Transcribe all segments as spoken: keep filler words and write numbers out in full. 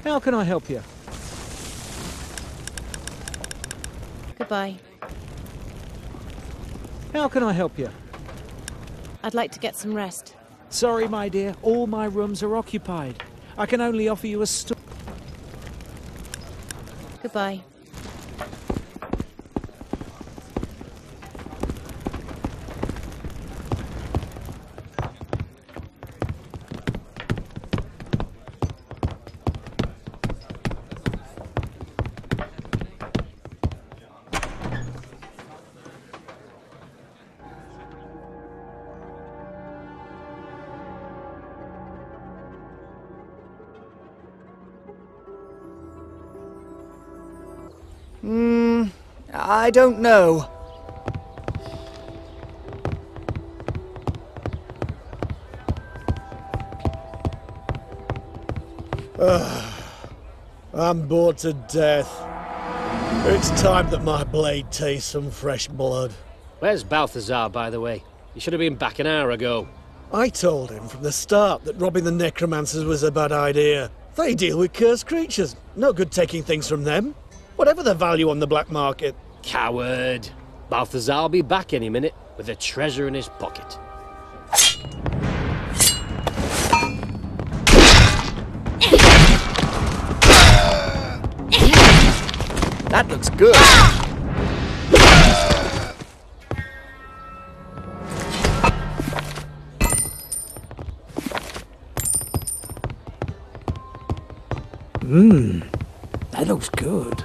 How can I help you? Goodbye. How can I help you? I'd like to get some rest. Sorry, my dear, all my rooms are occupied. I can only offer you a sto- Goodbye. Hmm, I don't know. Ugh, I'm bored to death. It's time that my blade tastes some fresh blood. Where's Balthazar, by the way? He should have been back an hour ago. I told him from the start that robbing the necromancers was a bad idea. They deal with cursed creatures. No good taking things from them. Whatever the value on the black market. Coward. Balthazar will be back any minute with a treasure in his pocket. That looks good. Mmm, that looks good.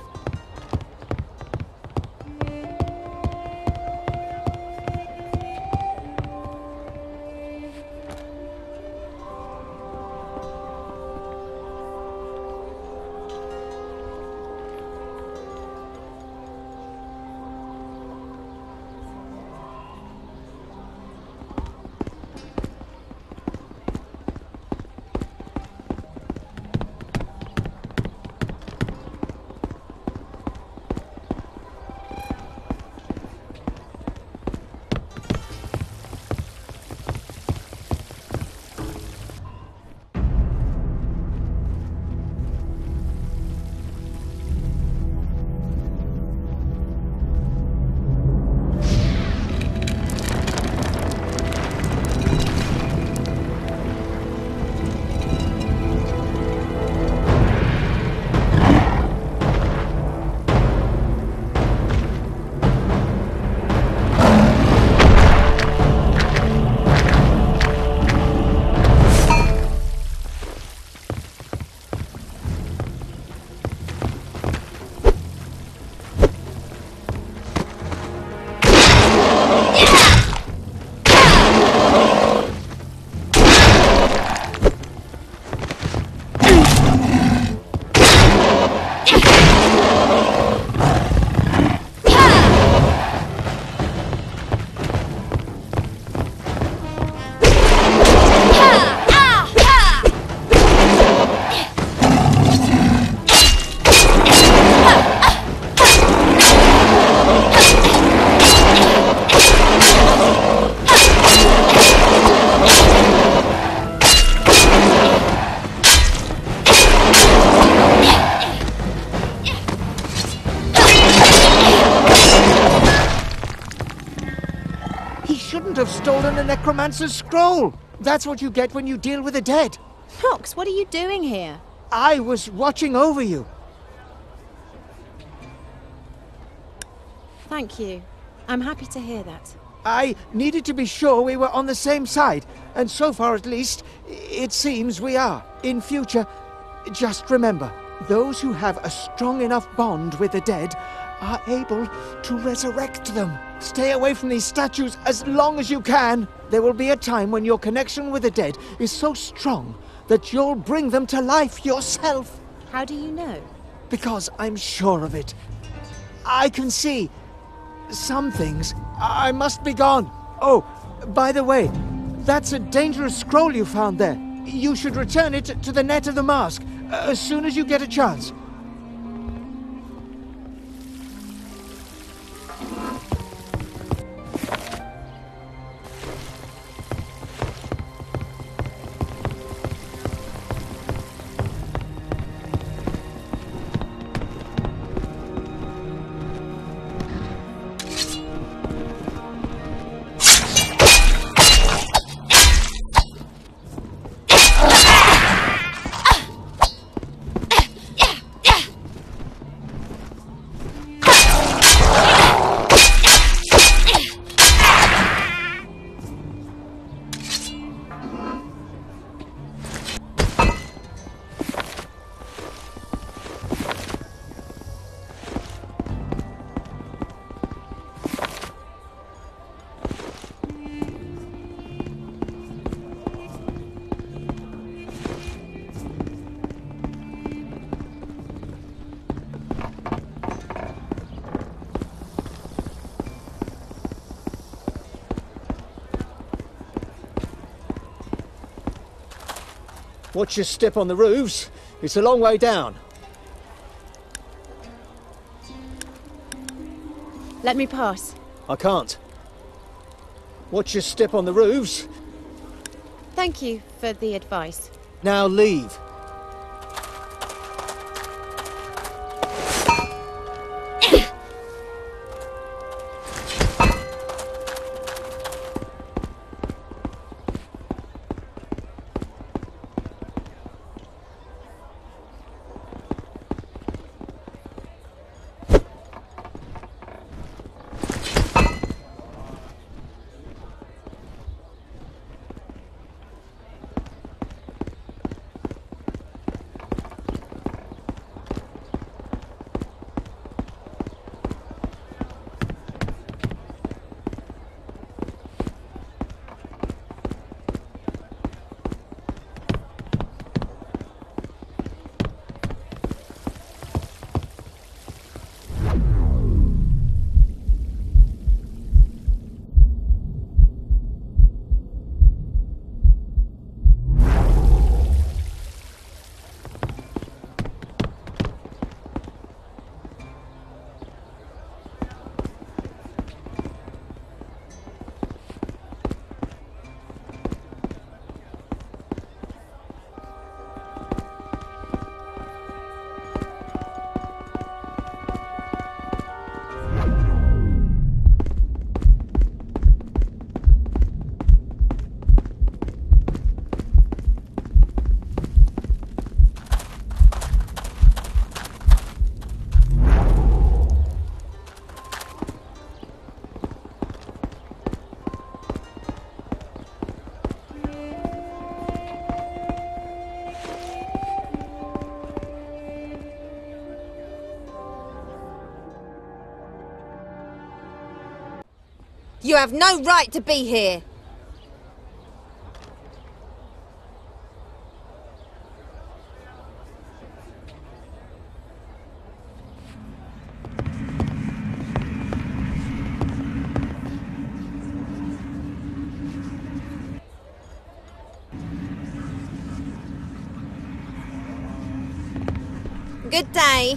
Have stolen a necromancer's scroll. That's what you get when you deal with the dead. Nox, what are you doing here? I was watching over you. Thank you. I'm happy to hear that. I needed to be sure we were on the same side, and so far at least, it seems we are. In future, just remember, those who have a strong enough bond with the dead are able to resurrect them. Stay away from these statues as long as you can. There will be a time when your connection with the dead is so strong that you'll bring them to life yourself. How do you know? Because I'm sure of it. I can see some things. I must be gone. Oh, by the way, that's a dangerous scroll you found there. You should return it to the Net of the Mask uh, as soon as you get a chance. Watch your step on the roofs. It's a long way down. Let me pass. I can't. Watch your step on the roofs. Thank you for the advice. Now leave. You have no right to be here! Good day.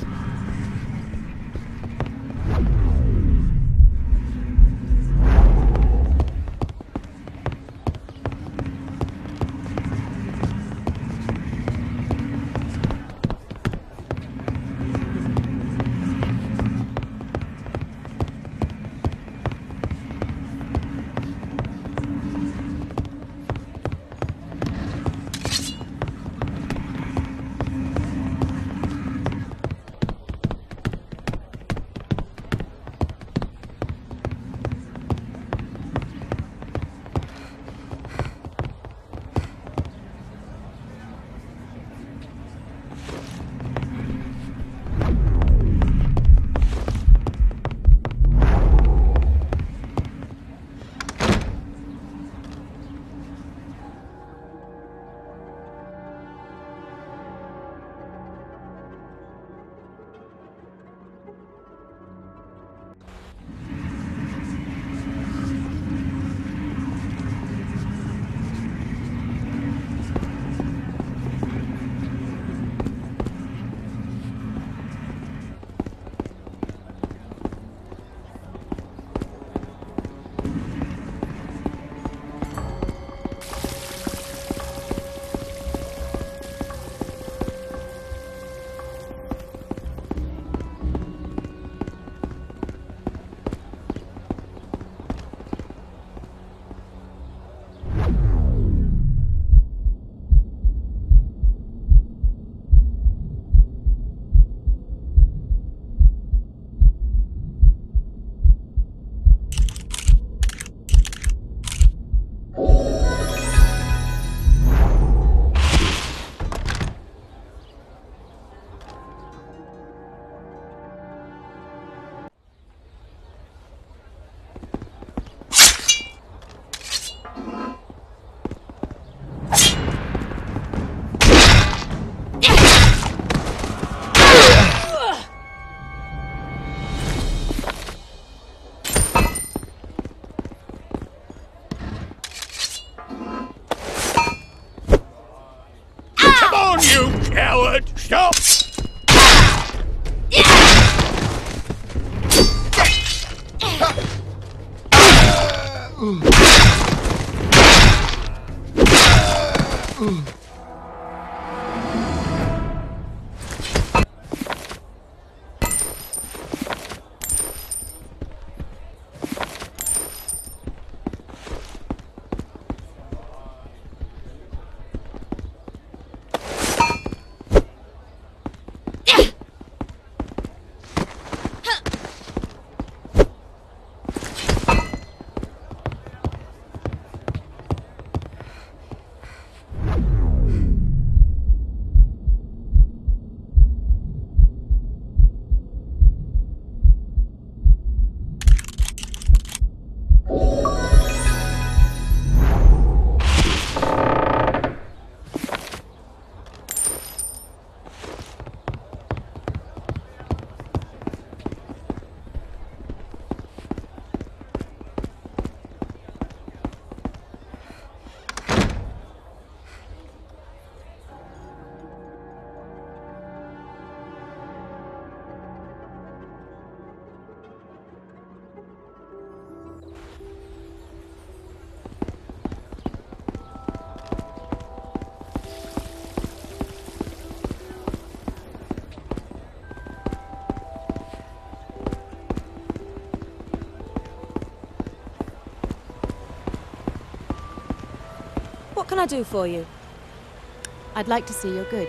Coward, stop! What can I do for you? I'd like to see your goods.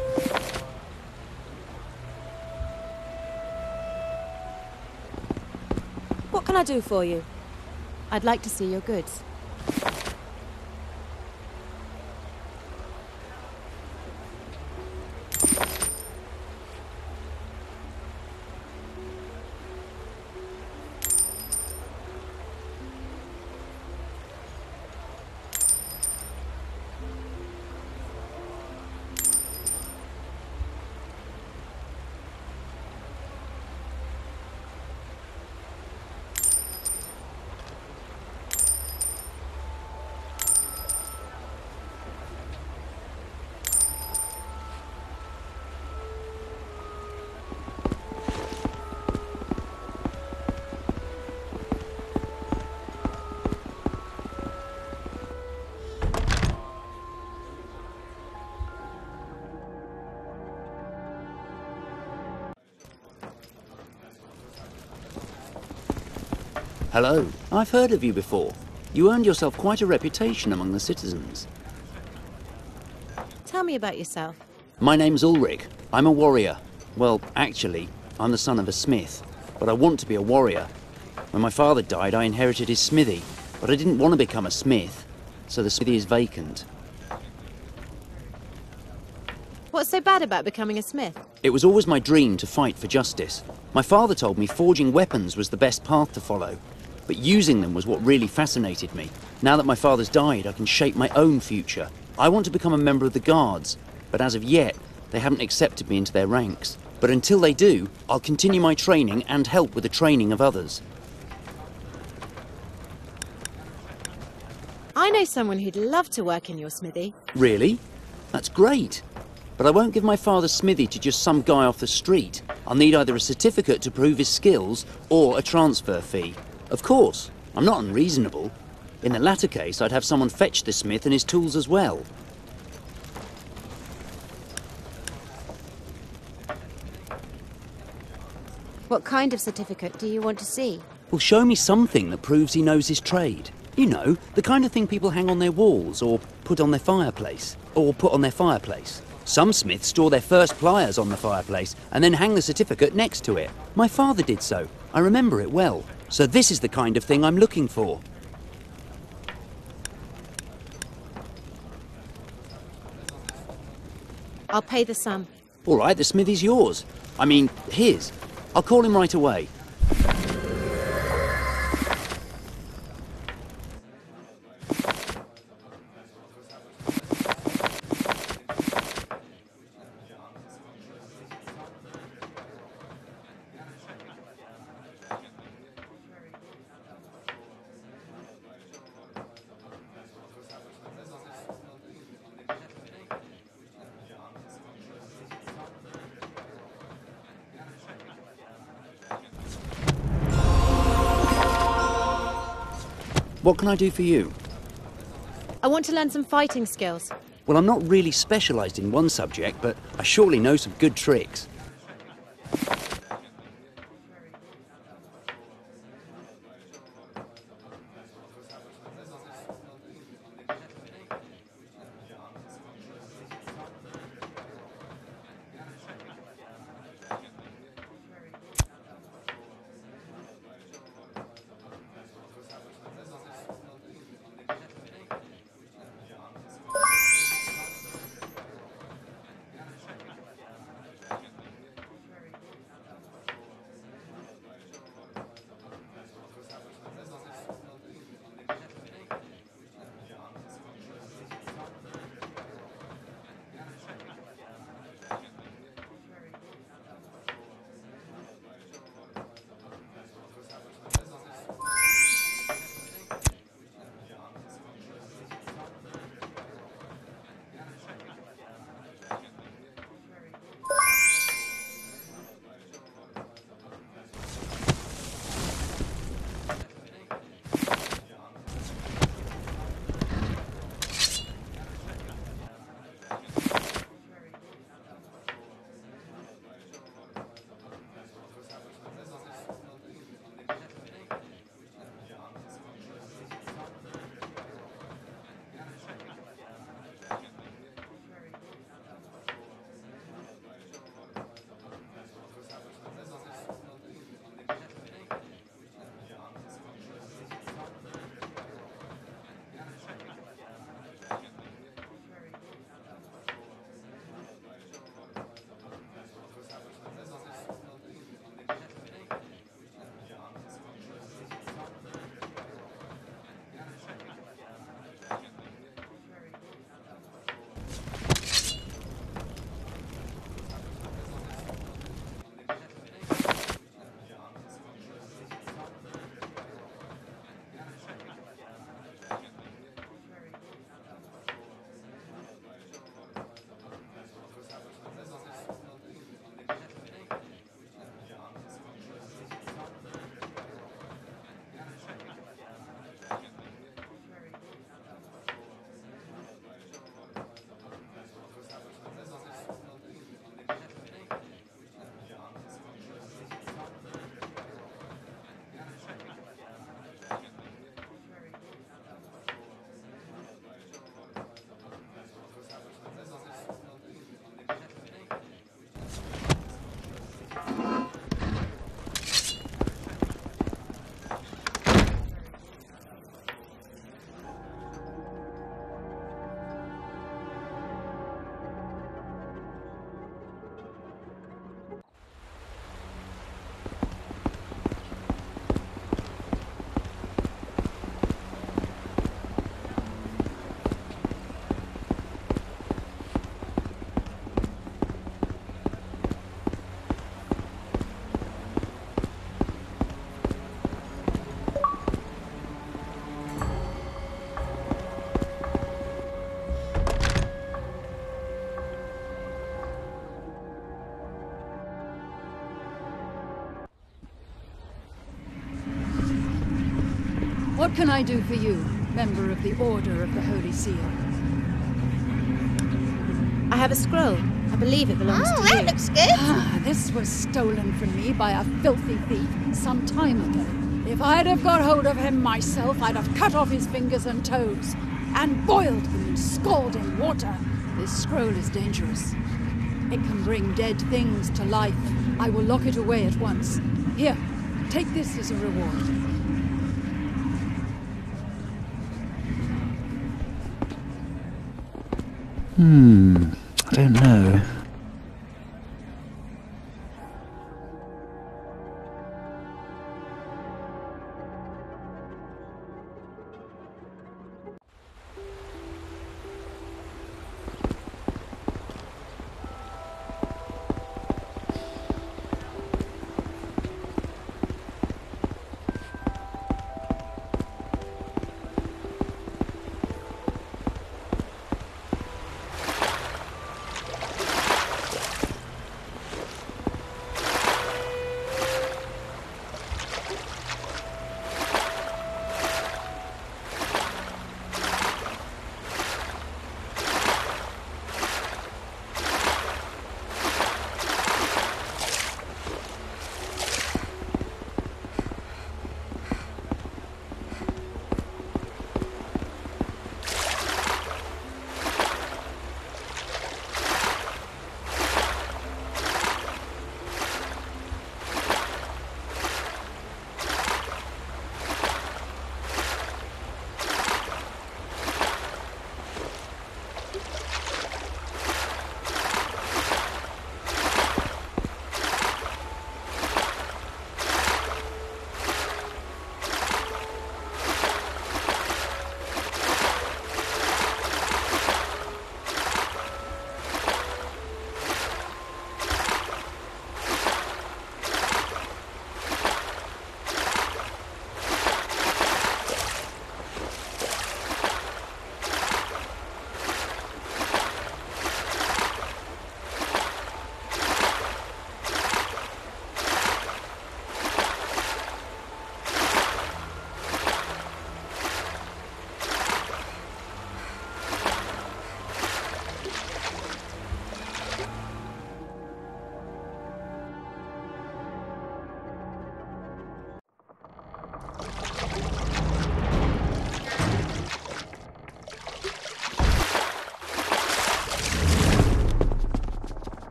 What can I do for you? I'd like to see your goods. Hello, I've heard of you before. You earned yourself quite a reputation among the citizens. Tell me about yourself. My name's Ulrich. I'm a warrior. Well, actually, I'm the son of a smith, but I want to be a warrior. When my father died, I inherited his smithy, but I didn't want to become a smith, so the smithy is vacant. What's so bad about becoming a smith? It was always my dream to fight for justice. My father told me forging weapons was the best path to follow, but using them was what really fascinated me. Now that my father's died, I can shape my own future. I want to become a member of the Guards, but as of yet, they haven't accepted me into their ranks. But until they do, I'll continue my training and help with the training of others. I know someone who'd love to work in your smithy. Really? That's great. But I won't give my father's smithy to just some guy off the street. I'll need either a certificate to prove his skills or a transfer fee. Of course, I'm not unreasonable. In the latter case, I'd have someone fetch the smith and his tools as well. What kind of certificate do you want to see? Well, show me something that proves he knows his trade. You know, the kind of thing people hang on their walls or put on their fireplace. Or put on their fireplace. Some smiths store their first pliers on the fireplace and then hang the certificate next to it. My father did so. I remember it well. So this is the kind of thing I'm looking for. I'll pay the sum. All right, the smithy's yours. I mean, his. I'll call him right away. What can I do for you? I want to learn some fighting skills. Well, I'm not really specialised in one subject, but I surely know some good tricks. What can I do for you, member of the Order of the Holy Seal? I have a scroll. I believe it belongs Oh, to that you. looks good. Ah, this was stolen from me by a filthy thief some time ago. If I'd have got hold of him myself, I'd have cut off his fingers and toes and boiled them in scalding water. This scroll is dangerous. It can bring dead things to life. I will lock it away at once. Here, take this as a reward. Hmm, I don't know.